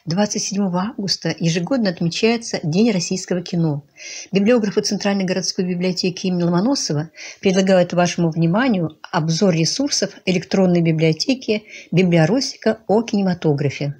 27 августа ежегодно отмечается День российского кино. Библиографы Центральной городской библиотеки имени Ломоносова предлагают вашему вниманию обзор ресурсов электронной библиотеки «Библиоросика о кинематографе».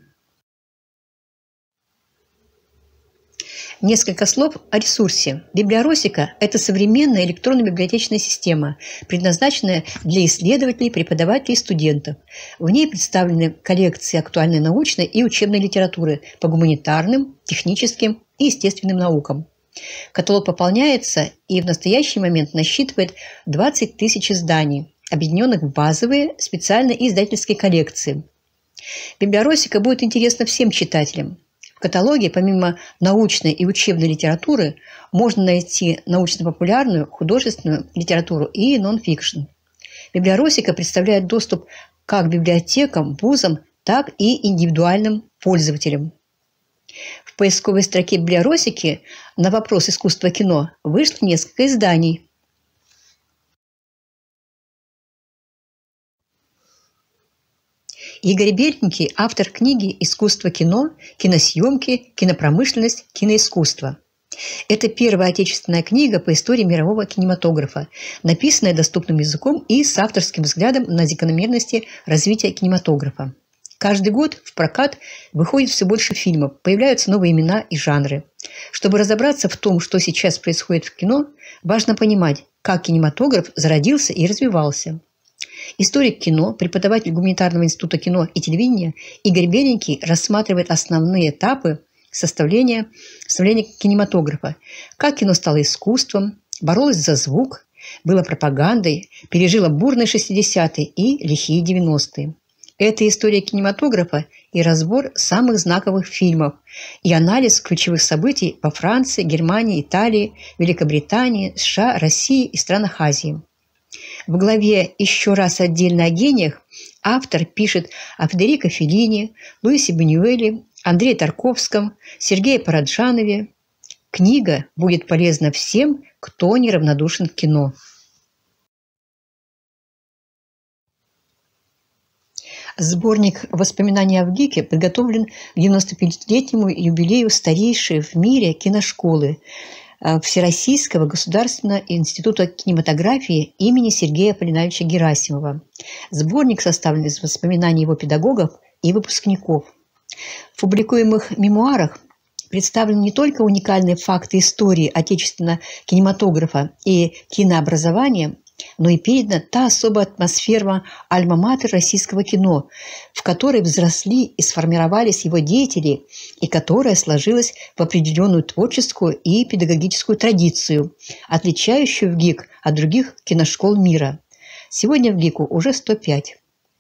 Несколько слов о ресурсе. Библиоросика – это современная электронно-библиотечная система, предназначенная для исследователей, преподавателей и студентов. В ней представлены коллекции актуальной научной и учебной литературы по гуманитарным, техническим и естественным наукам. Каталог пополняется и в настоящий момент насчитывает 20 тысяч изданий, объединенных в базовые, специальные и издательские коллекции. Библиоросика будет интересна всем читателям. В каталоге, помимо научной и учебной литературы, можно найти научно-популярную, художественную литературу и нон-фикшн. Библиоросика представляет доступ как библиотекам, вузам, так и индивидуальным пользователям. В поисковой строке библиоросики на вопрос «Искусство кино» вышло несколько изданий. Игорь Беленький – автор книги «Искусство кино», «Киносъемки», «Кинопромышленность», «Киноискусство». Это первая отечественная книга по истории мирового кинематографа, написанная доступным языком и с авторским взглядом на закономерности развития кинематографа. Каждый год в прокат выходит все больше фильмов, появляются новые имена и жанры. Чтобы разобраться в том, что сейчас происходит в кино, важно понимать, как кинематограф зародился и развивался. Историк кино, преподаватель Гуманитарного института кино и телевидения Игорь Беленький рассматривает основные этапы составления кинематографа. Как кино стало искусством, боролось за звук, было пропагандой, пережило бурные 60-е и лихие 90-е. Это история кинематографа и разбор самых знаковых фильмов, и анализ ключевых событий во Франции, Германии, Италии, Великобритании, США, России и странах Азии. В главе «Еще раз отдельно о гениях» автор пишет о Федерико Феллини, Луисе Бунюэле, Андрее Тарковском, Сергее Параджанове. Книга будет полезна всем, кто неравнодушен к кино. Сборник «Воспоминания о ВГИКе» подготовлен к 95-летнему юбилею старейшей в мире киношколы Всероссийского государственного института кинематографии имени Сергея Аполлинарьевича Герасимова. Сборник составлен из воспоминаний его педагогов и выпускников. В публикуемых мемуарах представлены не только уникальные факты истории отечественного кинематографа и кинообразования, но и передана та особая атмосфера альма-матер российского кино, в которой взросли и сформировались его деятели, и которая сложилась в определенную творческую и педагогическую традицию, отличающую ВГИК от других киношкол мира. Сегодня ВГИКу уже 105.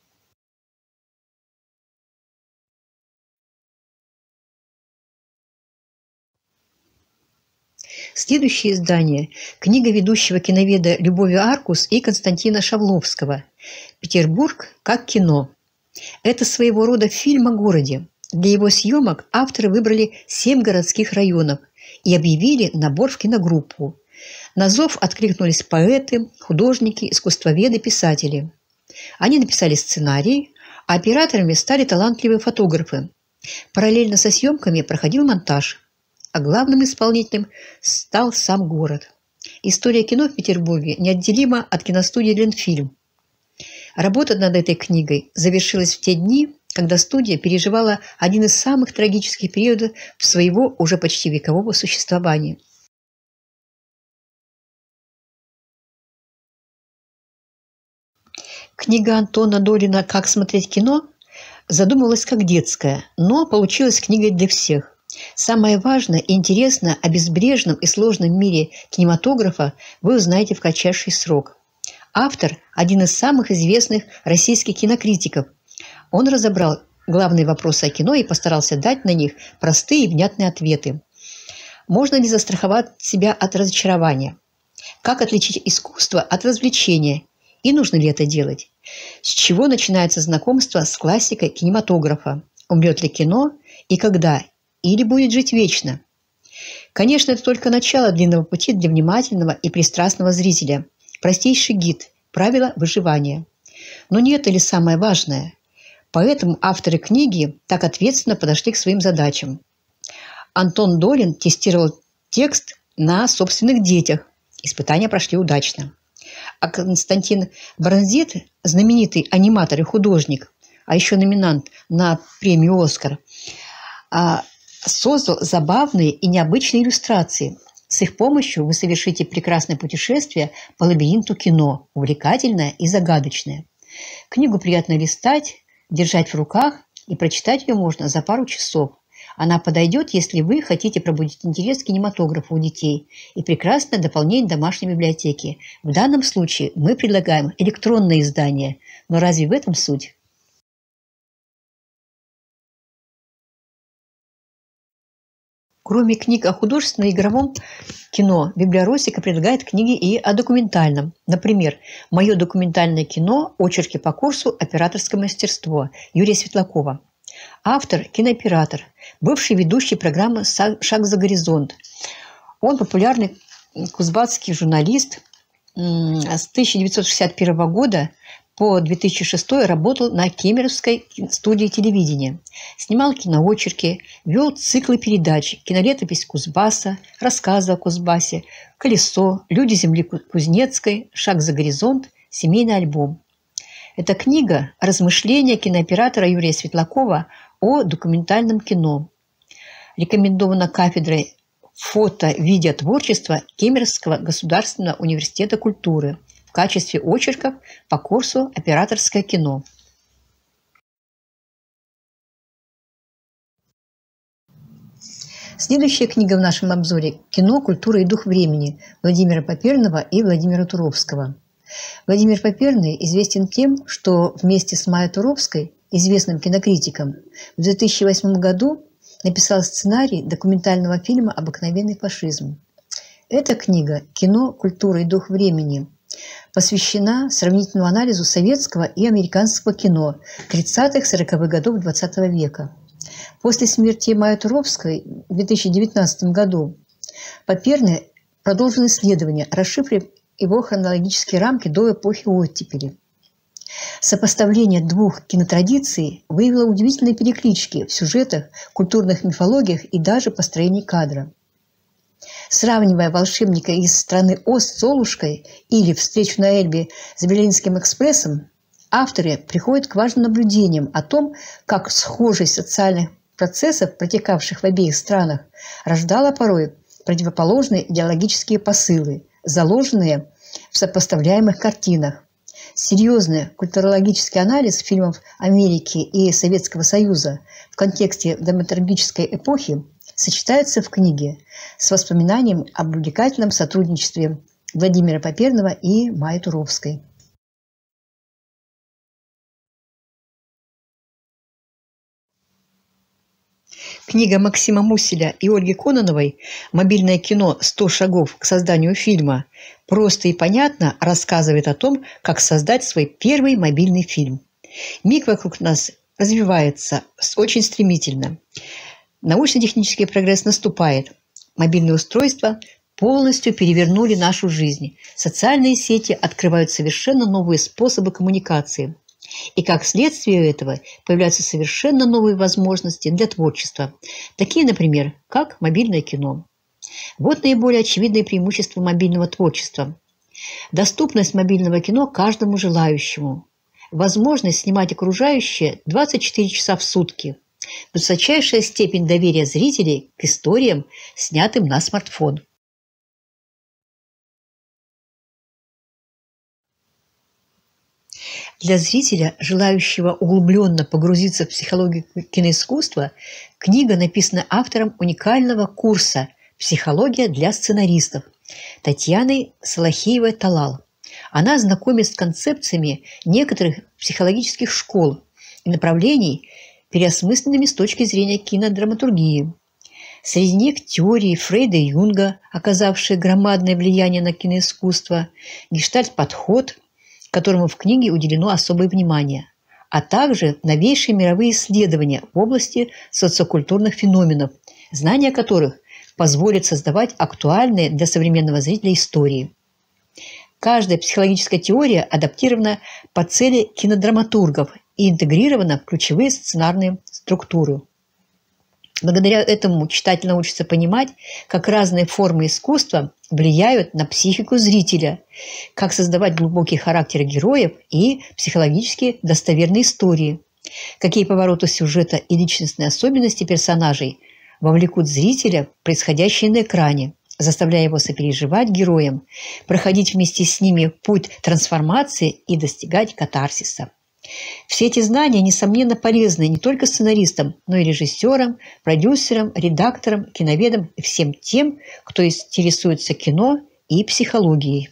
Следующее издание – книга ведущего киноведа Любови Аркус и Константина Шавловского «Петербург как кино». Это своего рода фильм о городе. Для его съемок авторы выбрали 7 городских районов и объявили набор в киногруппу. На зов откликнулись поэты, художники, искусствоведы, писатели. Они написали сценарий, а операторами стали талантливые фотографы. Параллельно со съемками проходил монтаж. А главным исполнителем стал сам город. История кино в Петербурге неотделима от киностудии «Ленфильм». Работа над этой книгой завершилась в те дни, когда студия переживала один из самых трагических периодов своего уже почти векового существования. Книга Антона Долина «Как смотреть кино» задумывалась как детская, но получилась книгой для всех. Самое важное и интересное о безбрежном и сложном мире кинематографа вы узнаете в кратчайший срок. Автор – один из самых известных российских кинокритиков. Он разобрал главные вопросы о кино и постарался дать на них простые и внятные ответы. Можно ли застраховать себя от разочарования? Как отличить искусство от развлечения? И нужно ли это делать? С чего начинается знакомство с классикой кинематографа? Умрет ли кино и когда? Или будет жить вечно? Конечно, это только начало длинного пути для внимательного и пристрастного зрителя. Простейший гид, правила выживания. Но не это ли самое важное? Поэтому авторы книги так ответственно подошли к своим задачам. Антон Долин тестировал текст на собственных детях. Испытания прошли удачно. А Константин Бронзит, знаменитый аниматор и художник, а еще номинант на премию «Оскар», создал забавные и необычные иллюстрации. С их помощью вы совершите прекрасное путешествие по лабиринту кино, увлекательное и загадочное. Книгу приятно листать, держать в руках, и прочитать ее можно за пару часов. Она подойдет, если вы хотите пробудить интерес к кинематографу у детей, и прекрасное дополнение домашней библиотеки. В данном случае мы предлагаем электронное издание. Но разве в этом суть? Кроме книг о художественном и игровом кино, библиоросика предлагает книги и о документальном. Например, «Мое документальное кино. Очерки по курсу «Операторское мастерство» Юрия Светлакова». Автор – кинооператор, бывший ведущий программы «Шаг за горизонт». Он популярный кузбасский журналист. С 1961 года по 2006 работал на Кемеровской студии телевидения. Снимал киноочерки, вел циклы передач «Кинолетопись Кузбасса», «Рассказы о Кузбассе», «Колесо», «Люди земли Кузнецкой», «Шаг за горизонт», «Семейный альбом». Эта книга – размышления кинооператора Юрия Светлакова о документальном кино. Рекомендована кафедрой фото-видеотворчества Кемеровского государственного университета культуры в качестве очерков по курсу «Операторское кино». Следующая книга в нашем обзоре – «Кино, культура и дух времени» Владимира Поперного и Владимира Туровского. Владимир Поперный известен тем, что вместе с Майей Туровской, известным кинокритиком, в 2008 году написал сценарий документального фильма «Обыкновенный фашизм». Эта книга «Кино, культура и дух времени» посвящена сравнительному анализу советского и американского кино 30-40-х годов XX века. После смерти Майи Туровской в 2019 году Поперный продолжил исследование, расшифрив его хронологические рамки до эпохи оттепели. Сопоставление двух кинотрадиций выявило удивительные переклички в сюжетах, культурных мифологиях и даже построении кадра. Сравнивая «Волшебника из страны Оз» с «Золушкой» или «Встречу на Эльбе» с «Берлинским экспрессом», авторы приходят к важным наблюдениям о том, как схожесть социальных процессов, протекавших в обеих странах, рождала порой противоположные идеологические посылы, заложенные в сопоставляемых картинах. Серьезный культурологический анализ фильмов Америки и Советского Союза в контексте драматургической эпохи сочетается в книге с воспоминанием об увлекательном сотрудничестве Владимира Поперного и Майи Туровской. Книга Максима Муселя и Ольги Кононовой «Мобильное кино. 100 шагов к созданию фильма» просто и понятно рассказывает о том, как создать свой первый мобильный фильм. Мир вокруг нас развивается очень стремительно. Научно-технический прогресс наступает. Мобильные устройства полностью перевернули нашу жизнь. Социальные сети открывают совершенно новые способы коммуникации. И как следствие этого появляются совершенно новые возможности для творчества, такие, например, как мобильное кино. Вот наиболее очевидные преимущества мобильного творчества. Доступность мобильного кино каждому желающему. Возможность снимать окружающее 24 часа в сутки. Высочайшая степень доверия зрителей к историям, снятым на смартфон. Для зрителя, желающего углубленно погрузиться в психологию киноискусства, книга написана автором уникального курса «Психология для сценаристов» Татьяной Салахиевой-Талал. Она знакомит с концепциями некоторых психологических школ и направлений, переосмысленными с точки зрения кинодраматургии. Среди них теории Фрейда и Юнга, оказавшие громадное влияние на киноискусство, гештальт-подход, которому в книге уделено особое внимание, а также новейшие мировые исследования в области социокультурных феноменов, знания которых позволят создавать актуальные для современного зрителя истории. Каждая психологическая теория адаптирована по цели кинодраматургов и интегрирована в ключевые сценарные структуры. Благодаря этому читатель научится понимать, как разные формы искусства влияют на психику зрителя, как создавать глубокий характер героев и психологически достоверные истории, какие повороты сюжета и личностные особенности персонажей вовлекут зрителя в происходящее на экране, заставляя его сопереживать героям, проходить вместе с ними путь трансформации и достигать катарсиса. Все эти знания, несомненно, полезны не только сценаристам, но и режиссерам, продюсерам, редакторам, киноведам и всем тем, кто интересуется кино и психологией.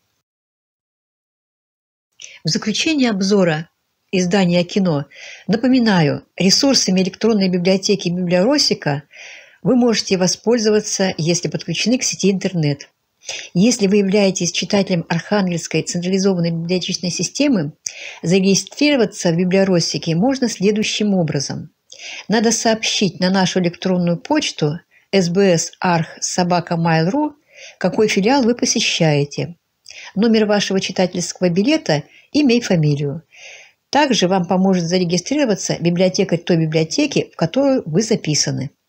В заключение обзора издания о кино напоминаю, ресурсами электронной библиотеки «Библиоросика» вы можете воспользоваться, если подключены к сети интернет. Если вы являетесь читателем Архангельской централизованной библиотечной системы, зарегистрироваться в Библиоросике можно следующим образом. Надо сообщить на нашу электронную почту sbs.arch@mail.ru, какой филиал вы посещаете, номер вашего читательского билета, имя и фамилию. Также вам поможет зарегистрироваться библиотекарь той библиотеки, в которую вы записаны.